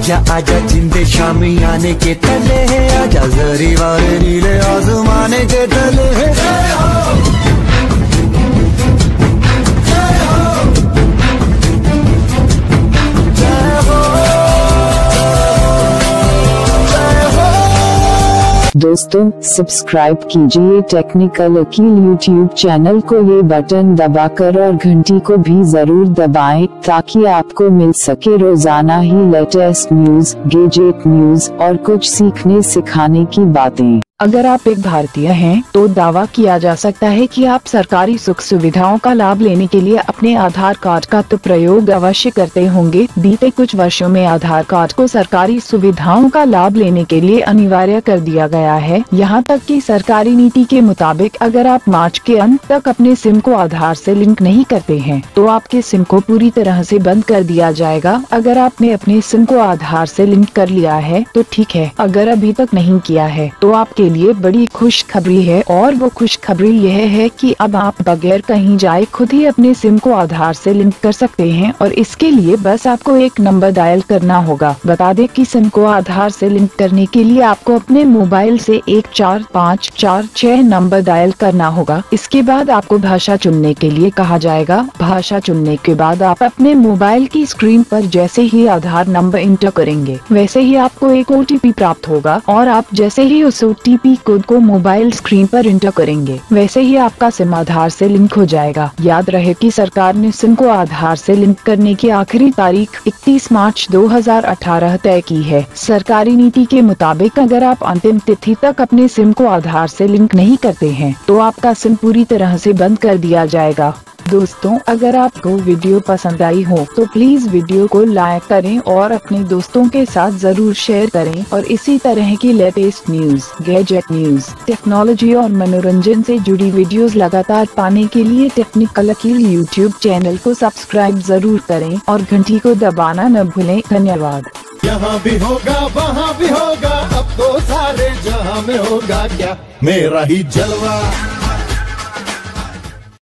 आजा आजा जिंदे शामी आने के तले है, आजा जरी वाले नीले आसमाने के तले है। दोस्तों सब्सक्राइब कीजिए टेक्निकल अकील यूट्यूब चैनल को, ये बटन दबाकर और घंटी को भी जरूर दबाएं ताकि आपको मिल सके रोजाना ही लेटेस्ट न्यूज, गैजेट न्यूज और कुछ सीखने सिखाने की बातें। अगर आप एक भारतीय हैं तो दावा किया जा सकता है कि आप सरकारी सुख सुविधाओं का लाभ लेने के लिए अपने आधार कार्ड का तो प्रयोग अवश्य करते होंगे। बीते कुछ वर्षों में आधार कार्ड को सरकारी सुविधाओं का लाभ लेने के लिए अनिवार्य कर दिया गया है। यहाँ तक कि सरकारी नीति के मुताबिक अगर आप मार्च के अंत तक अपने सिम को आधार से लिंक नहीं करते हैं तो आपके सिम को पूरी तरह से बंद कर दिया जाएगा। अगर आपने अपने सिम को आधार से लिंक कर लिया है तो ठीक है, अगर अभी तक नहीं किया है तो आपके लिए बड़ी खुशखबरी है, और वो खुशखबरी यह है कि अब आप बगैर कहीं जाए खुद ही अपने सिम को आधार से लिंक कर सकते हैं। और इसके लिए बस आपको एक नंबर डायल करना होगा। बता दें कि सिम को आधार से लिंक करने के लिए आपको अपने मोबाइल से 14546 नंबर डायल करना होगा। इसके बाद आपको भाषा चुनने के लिए कहा जाएगा। भाषा चुनने के बाद आप अपने मोबाइल की स्क्रीन पर जैसे ही आधार नंबर इंटर करेंगे वैसे ही आपको एक OTP प्राप्त होगा, और आप जैसे ही उस OTP कोड को मोबाइल स्क्रीन पर इंटर करेंगे वैसे ही आपका सिम आधार से लिंक हो जाएगा। याद रहे कि सरकार ने सिम को आधार से लिंक करने की आखिरी तारीख 31 मार्च 2018 तय की है। सरकारी नीति के मुताबिक अगर आप अंतिम तिथि तक अपने सिम को आधार से लिंक नहीं करते हैं तो आपका सिम पूरी तरह से बंद कर दिया जाएगा। दोस्तों अगर आपको वीडियो पसंद आई हो तो प्लीज वीडियो को लाइक करें और अपने दोस्तों के साथ जरूर शेयर करें, और इसी तरह की latest news, gadget news, technology और मनोरंजन से जुड़ी वीडियोस लगातार पाने के लिए टेक्निकल अकील यूट्यूब चैनल को सब्सक्राइब जरूर करें और घंटी को दबाना न भूलें। धन्यवाद। यहाँ भी होगा वहाँ भी होगा, अब तो सारे जहाँ में होगा क्या मेरा ही जलवा।